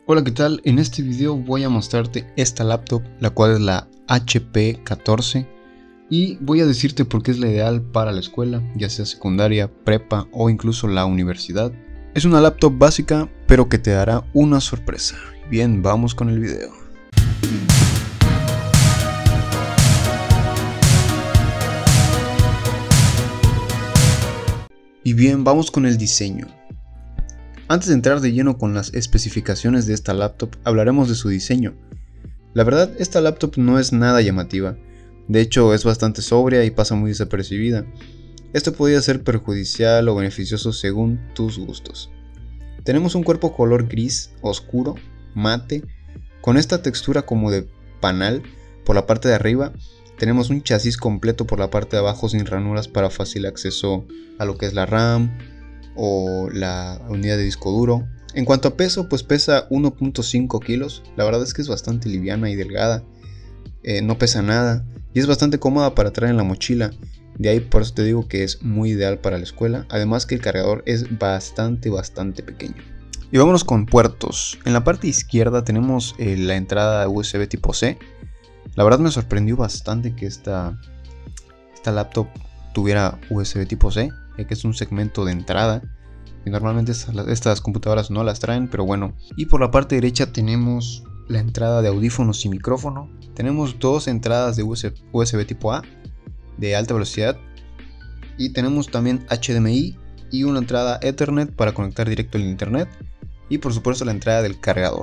Hola, ¿qué tal? En este video voy a mostrarte esta laptop, la cual es la HP 14, y voy a decirte por qué es la ideal para la escuela, ya sea secundaria, prepa o incluso la universidad. Es una laptop básica, pero que te dará una sorpresa. Bien, vamos con el video. Y bien, vamos con el diseño. Antes de entrar de lleno con las especificaciones de esta laptop, hablaremos de su diseño. La verdad, esta laptop no es nada llamativa, de hecho es bastante sobria y pasa muy desapercibida. Esto podría ser perjudicial o beneficioso según tus gustos. Tenemos un cuerpo color gris, oscuro, mate, con esta textura como de panal por la parte de arriba. Tenemos un chasis completo por la parte de abajo sin ranuras para fácil acceso a lo que es la RAM o la unidad de disco duro. En cuanto a peso, pues pesa 1.5 kilos, la verdad es que es bastante liviana y delgada, no pesa nada y es bastante cómoda para traer en la mochila, de ahí por eso te digo que es muy ideal para la escuela, además que el cargador es bastante pequeño. Y vámonos con puertos. En la parte izquierda tenemos la entrada USB tipo C. La verdad me sorprendió bastante que esta laptop tuviera USB tipo C, ya que es un segmento de entrada y normalmente estas computadoras no las traen, pero bueno. Y por la parte derecha tenemos la entrada de audífonos y micrófono. Tenemos dos entradas de USB tipo A de alta velocidad y tenemos también HDMI y una entrada Ethernet para conectar directo al internet y por supuesto la entrada del cargador.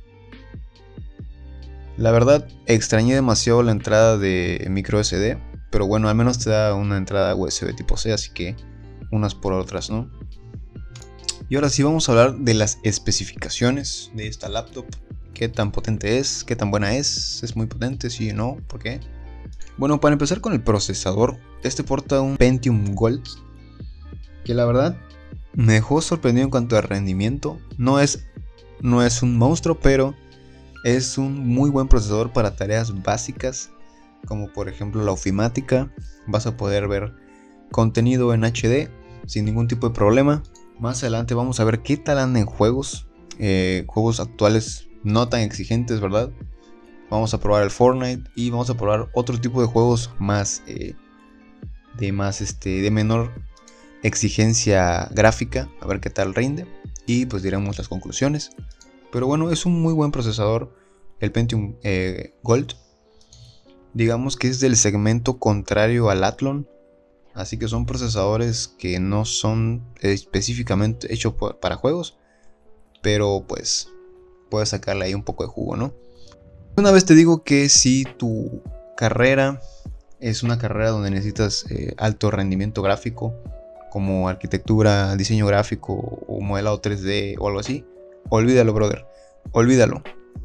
La verdad extrañé demasiado la entrada de micro SD, pero bueno, al menos te da una entrada USB tipo C, así que unas por otras, ¿no? Y ahora sí vamos a hablar de las especificaciones de esta laptop. ¿Qué tan potente es? ¿Qué tan buena es? ¿Es muy potente? ¿Sí o no? ¿Por qué? Bueno, para empezar con el procesador, este porta un Pentium Gold, que la verdad me dejó sorprendido en cuanto a rendimiento. No es un monstruo, pero es un muy buen procesador para tareas básicas, como por ejemplo la ofimática. Vas a poder ver contenido en HD sin ningún tipo de problema. Más adelante vamos a ver qué tal anda en juegos, juegos actuales no tan exigentes, ¿verdad? Vamos a probar el Fortnite y vamos a probar otro tipo de juegos más de menor exigencia gráfica, a ver qué tal rinde y pues diremos las conclusiones. Pero bueno, es un muy buen procesador el Pentium Gold. Digamos que es del segmento contrario al Athlon. Así que son procesadores que no son específicamente hechos para juegos, pero pues puedes sacarle ahí un poco de jugo, ¿no? Una vez te digo que si tu carrera es una carrera donde necesitas alto rendimiento gráfico, como arquitectura, diseño gráfico o modelado 3D o algo así, olvídalo, brother, olvídalo.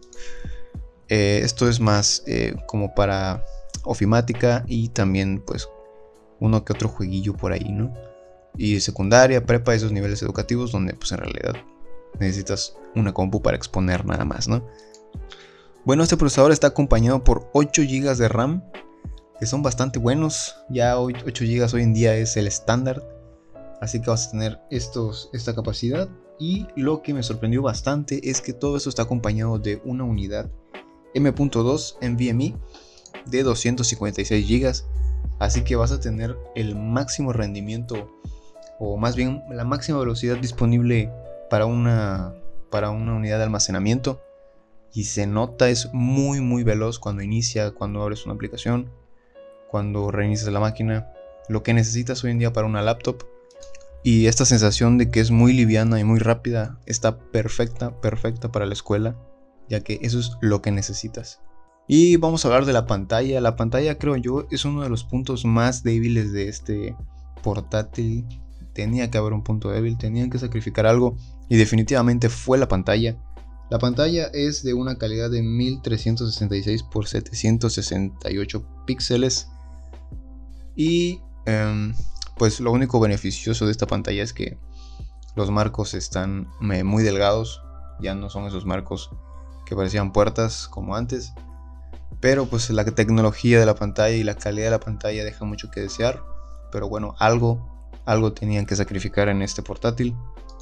Esto es más como para ofimática y también pues uno que otro jueguillo por ahí, ¿no? Y secundaria, prepa, esos niveles educativos donde pues en realidad necesitas una compu para exponer nada más, ¿no? Bueno, este procesador está acompañado por 8 GB de RAM, que son bastante buenos. Ya 8 GB hoy en día es el estándar, así que vas a tener esta capacidad. Y lo que me sorprendió bastante es que todo esto está acompañado de una unidad M.2 NVMe de 256 GB. Así que vas a tener el máximo rendimiento, o más bien la máxima velocidad disponible para una unidad de almacenamiento. Y se nota, es muy veloz cuando inicia, cuando abres una aplicación, cuando reinicias la máquina. Lo que necesitas hoy en día para una laptop. Y esta sensación de que es muy liviana y muy rápida está perfecta para la escuela, ya que eso es lo que necesitas. Y vamos a hablar de la pantalla. La pantalla, creo yo, es uno de los puntos más débiles de este portátil. Tenía que haber un punto débil, tenían que sacrificar algo y definitivamente fue la pantalla. La pantalla es de una calidad de 1366 x 768 píxeles y pues lo único beneficioso de esta pantalla es que los marcos están muy delgados, ya no son esos marcos que parecían puertas como antes. Pero pues la tecnología de la pantalla y la calidad de la pantalla deja mucho que desear. Pero bueno, algo tenían que sacrificar en este portátil.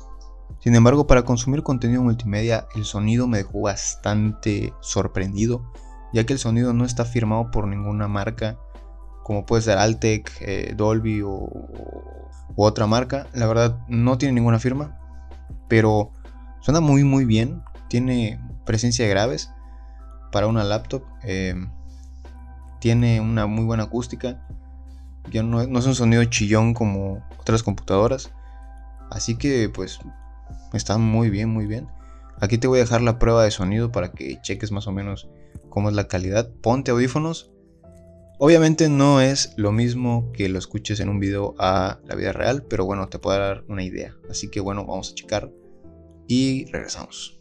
Sin embargo, para consumir contenido multimedia, el sonido me dejó bastante sorprendido, ya que el sonido no está firmado por ninguna marca, como puede ser Altec, Dolby u otra marca. La verdad, no tiene ninguna firma, pero suena muy bien. Tiene presencia de graves para una laptop. Tiene una muy buena acústica. Ya no es un sonido chillón como otras computadoras. Así que pues está muy bien. Aquí te voy a dejar la prueba de sonido para que cheques más o menos cómo es la calidad. Ponte audífonos. Obviamente no es lo mismo que lo escuches en un video a la vida real, pero bueno, te puedo dar una idea. Así que bueno, vamos a checar y regresamos.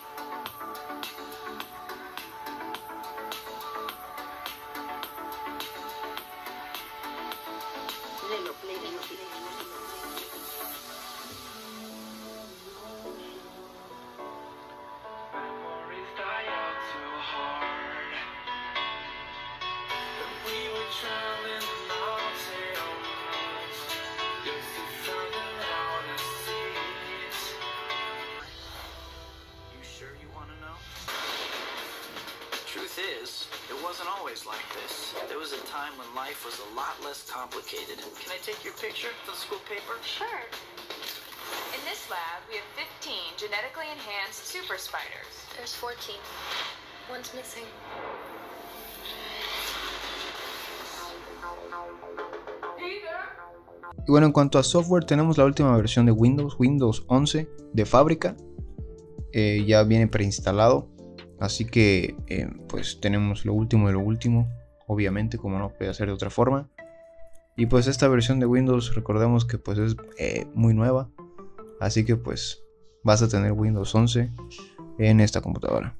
Truth is, it wasn't always like this. There was a time when life was a lot less complicated. Can I take your picture for the school paper? Sure. In this lab, we have 15 genetically enhanced super spiders. There's 14. One's missing. Y bueno, en cuanto a software, tenemos la última versión de Windows 11 de fábrica. Ya viene preinstalado. Así que pues tenemos lo último de lo último, obviamente, como no puede ser de otra forma. Y pues esta versión de Windows, recordemos que pues es muy nueva. Así que pues vas a tener Windows 11 en esta computadora.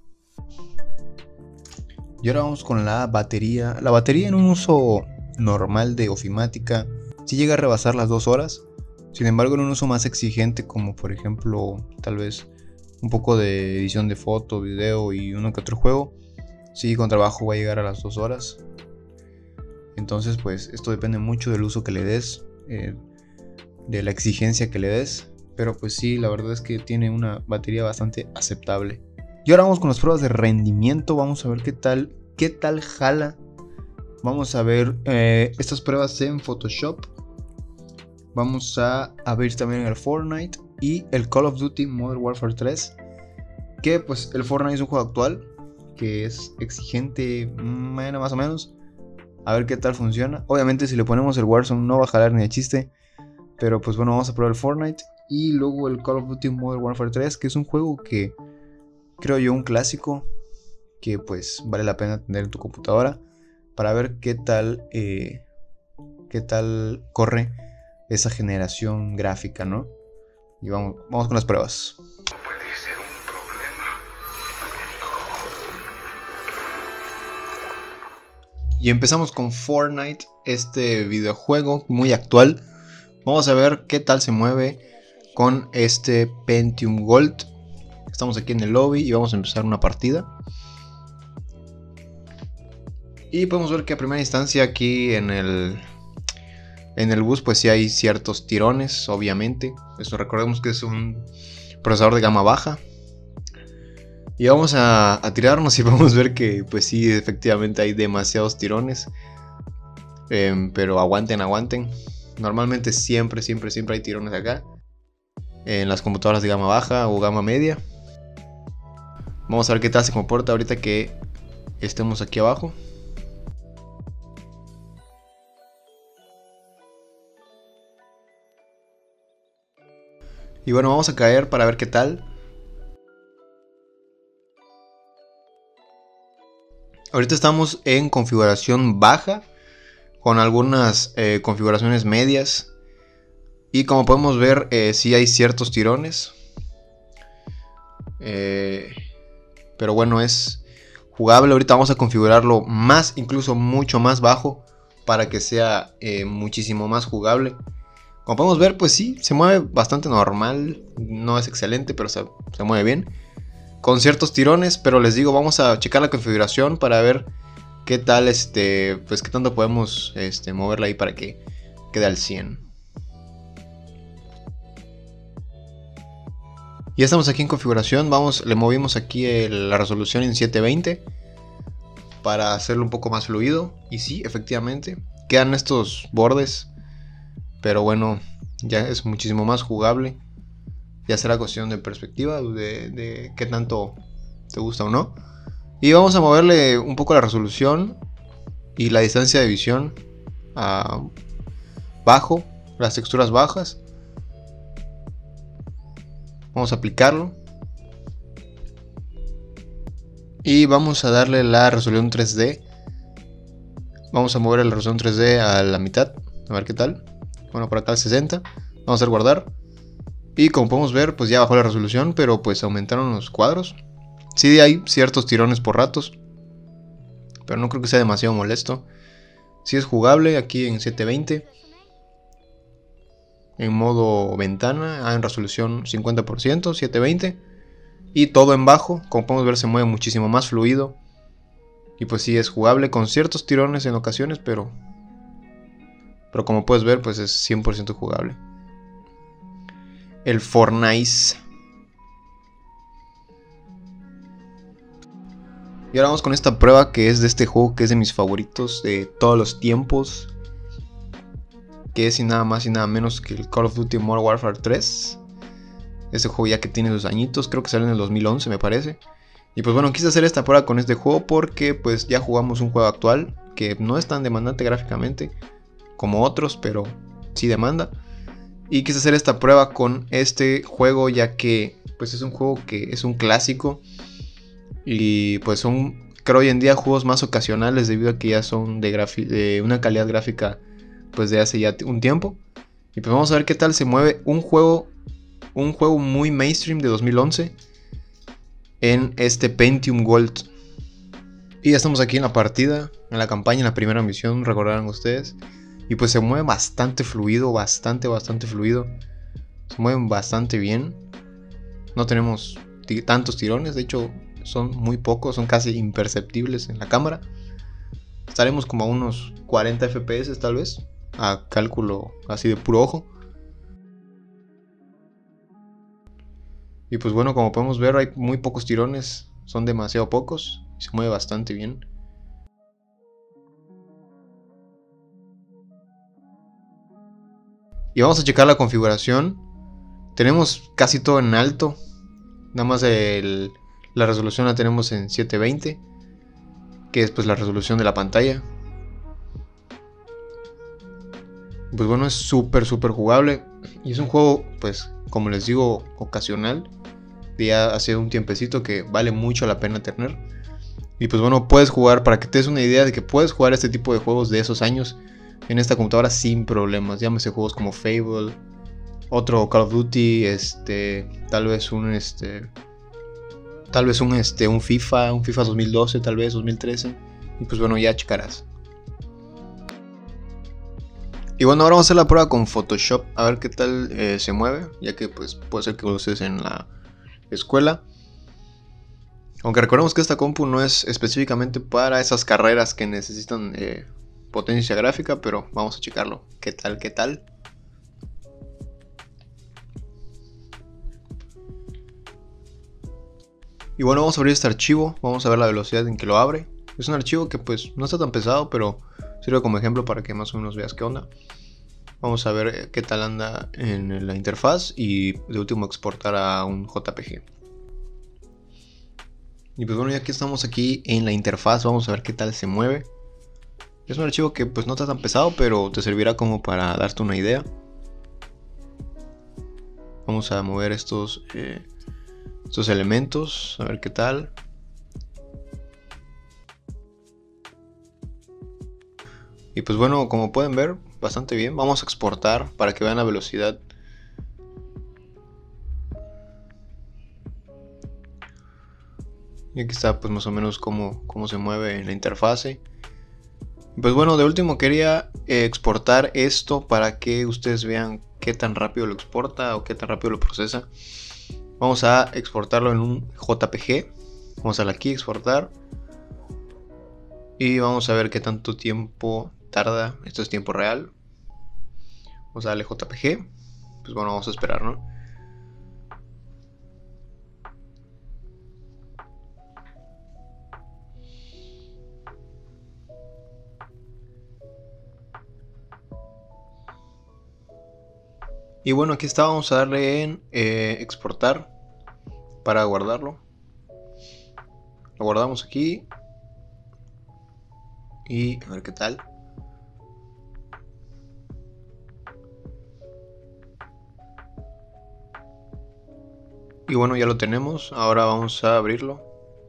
Y ahora vamos con la batería. La batería en un uso normal de ofimática sí llega a rebasar las 2 horas. Sin embargo, en un uso más exigente, como por ejemplo tal vez un poco de edición de foto, video y uno que otro juego, sí, con trabajo va a llegar a las 2 horas. Entonces pues esto depende mucho del uso que le des, de la exigencia que le des. Pero pues sí, la verdad es que tiene una batería bastante aceptable. Y ahora vamos con las pruebas de rendimiento. Vamos a ver qué tal jala. Vamos a ver estas pruebas en Photoshop. Vamos a ver también el Fortnite y el Call of Duty Modern Warfare 3. Que pues el Fortnite es un juego actual que es exigente, bueno, más o menos. A ver qué tal funciona. Obviamente si le ponemos el Warzone no va a jalar ni de chiste. Pero pues bueno, vamos a probar el Fortnite. Y luego el Call of Duty Modern Warfare 3, que es un juego que creo yo un clásico, que pues vale la pena tener en tu computadora para ver qué tal corre esa generación gráfica, ¿no? Y vamos con las pruebas. Puede ser un problema. Y empezamos con Fortnite, este videojuego muy actual. Vamos a ver qué tal se mueve con este Pentium Gold. Estamos aquí en el lobby y vamos a empezar una partida. Y podemos ver que a primera instancia aquí en el bus pues sí hay ciertos tirones, obviamente. Esto recordemos que es un procesador de gama baja. Y vamos a tirarnos y podemos ver que pues sí, efectivamente hay demasiados tirones. Pero aguanten. Normalmente siempre hay tirones acá. En las computadoras de gama baja o gama media. Vamos a ver qué tal se comporta ahorita que estemos aquí abajo. Y bueno, vamos a caer para ver qué tal. Ahorita estamos en configuración baja, con algunas configuraciones medias. Y como podemos ver, sí hay ciertos tirones. Pero bueno, es jugable. Ahorita vamos a configurarlo más, incluso mucho más bajo, para que sea muchísimo más jugable. Como podemos ver, pues sí, se mueve bastante normal. No es excelente, pero se mueve bien. Con ciertos tirones, pero les digo, vamos a checar la configuración para ver qué tal, pues qué tanto podemos moverla ahí para que quede al 100. Ya estamos aquí en configuración, le movimos aquí la resolución en 720 para hacerlo un poco más fluido. Y sí, efectivamente, quedan estos bordes, pero bueno, ya es muchísimo más jugable. Ya será cuestión de perspectiva, de qué tanto te gusta o no. Y vamos a moverle un poco la resolución y la distancia de visión a bajo, las texturas bajas. Vamos a aplicarlo. Y vamos a darle la resolución 3D. Vamos a mover la resolución 3D a la mitad. A ver qué tal. Bueno, por acá al 60. Vamos a hacer guardar. Y como podemos ver, pues ya bajó la resolución, pero pues aumentaron los cuadros. Sí hay ciertos tirones por ratos, pero no creo que sea demasiado molesto. Sí es jugable aquí en 720. En modo ventana, en resolución 50%, 720. Y todo en bajo, como podemos ver se mueve muchísimo más fluido. Y pues sí es jugable con ciertos tirones en ocasiones, pero como puedes ver pues es 100% jugable. El Fortnite. Y ahora vamos con esta prueba que es de este juego que es de mis favoritos de todos los tiempos. Que es sin nada más y nada menos que el Call of Duty Modern Warfare 3. Este juego ya que tiene sus añitos, creo que sale en el 2011 me parece. Y pues bueno, quise hacer esta prueba con este juego porque pues ya jugamos un juego actual que no es tan demandante gráficamente como otros, pero sí demanda. Y quise hacer esta prueba con este juego ya que pues es un juego que es un clásico. Y pues son, creo hoy en día, juegos más ocasionales debido a que ya son de una calidad gráfica pues de hace ya un tiempo. Y pues vamos a ver qué tal se mueve un juego muy mainstream de 2011 en este Pentium Gold. Y ya estamos aquí en la partida, en la campaña, en la primera misión, recordarán ustedes. Y pues se mueve bastante fluido, bastante fluido. Se mueven bastante bien. No tenemos tantos tirones, de hecho son muy pocos, son casi imperceptibles en la cámara. Estaremos como a unos 40 FPS tal vez, a cálculo así de puro ojo. Y pues bueno, como podemos ver hay muy pocos tirones, son demasiado pocos, y se mueve bastante bien. Y vamos a checar la configuración. Tenemos casi todo en alto, nada más la resolución la tenemos en 720, que es pues la resolución de la pantalla. Pues bueno, es súper jugable. Y es un juego, pues, como les digo, ocasional. De ya hace un tiempecito que vale mucho la pena tener. Y pues bueno, puedes jugar, para que te des una idea de que puedes jugar este tipo de juegos de esos años en esta computadora sin problemas. Llámese juegos como Fable, otro Call of Duty, tal vez un FIFA 2012, tal vez 2013. Y pues bueno, ya checarás. Y bueno, ahora vamos a hacer la prueba con Photoshop, a ver qué tal se mueve, ya que pues puede ser que lo uses en la escuela. Aunque recordemos que esta compu no es específicamente para esas carreras que necesitan potencia gráfica, pero vamos a checarlo. ¿Qué tal? Y bueno, vamos a abrir este archivo, vamos a ver la velocidad en que lo abre. Es un archivo que pues no está tan pesado, pero sirve como ejemplo para que más o menos veas qué onda. Vamos a ver qué tal anda en la interfaz y de último exportar a un JPG. Y pues bueno, ya que estamos aquí en la interfaz, vamos a ver qué tal se mueve. Es un archivo que pues no está tan pesado, pero te servirá como para darte una idea. Vamos a mover estos elementos, a ver qué tal. Y pues bueno, como pueden ver, bastante bien. Vamos a exportar para que vean la velocidad. Y aquí está pues más o menos cómo se mueve en la interfase. Y pues bueno, de último quería exportar esto para que ustedes vean qué tan rápido lo exporta o qué tan rápido lo procesa. Vamos a exportarlo en un JPG. Vamos a darle aquí, exportar. Y vamos a ver qué tanto tiempo tarda. Esto es tiempo real. Vamos a darle JPG. Pues bueno, vamos a esperar, ¿no? Y bueno, aquí está, vamos a darle en exportar para guardarlo. Lo guardamos aquí. Y a ver qué tal. Y bueno, ya lo tenemos. Ahora vamos a abrirlo.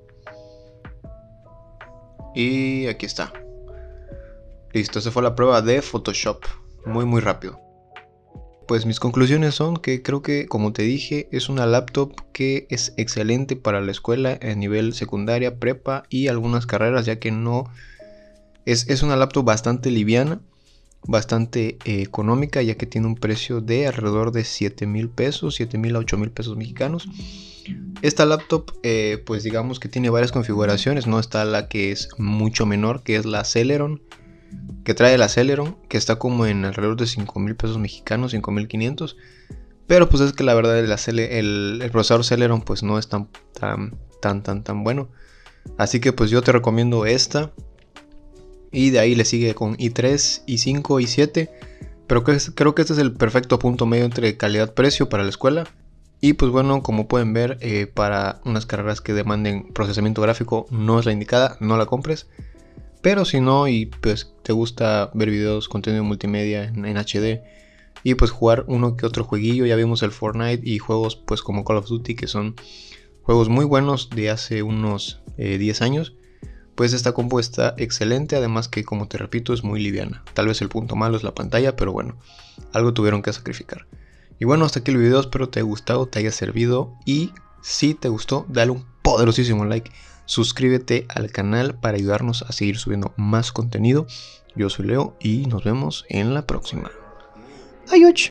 Y aquí está. Listo, esa fue la prueba de Photoshop. Muy rápido. Pues mis conclusiones son que creo que, como te dije, es una laptop que es excelente para la escuela a nivel secundaria, prepa y algunas carreras, ya que no es una laptop bastante liviana, bastante económica, ya que tiene un precio de alrededor de 7,000 pesos, 7,000 a 8,000 pesos mexicanos. Esta laptop pues digamos que tiene varias configuraciones, no está la que es mucho menor, que es la Celeron, que trae el Celeron, que está como en alrededor de 5,000 pesos mexicanos, 5,500. Pero pues es que la verdad el procesador Celeron pues no es tan bueno. Así que pues yo te recomiendo esta. Y de ahí le sigue con i3, i5, i7. Pero creo que este es el perfecto punto medio entre calidad-precio para la escuela. Y pues bueno, como pueden ver, para unas carreras que demanden procesamiento gráfico no es la indicada, no la compres. Pero si no, y pues te gusta ver videos, contenido multimedia en HD y pues jugar uno que otro jueguillo, ya vimos el Fortnite y juegos pues como Call of Duty, que son juegos muy buenos de hace unos 10 años, pues esta compu está excelente, además que, como te repito, es muy liviana. Tal vez el punto malo es la pantalla, pero bueno, algo tuvieron que sacrificar. Y bueno, hasta aquí el video, espero te haya gustado, te haya servido, y si te gustó, dale un poderosísimo like. Suscríbete al canal para ayudarnos a seguir subiendo más contenido. Yo soy Leo y nos vemos en la próxima. Adiós.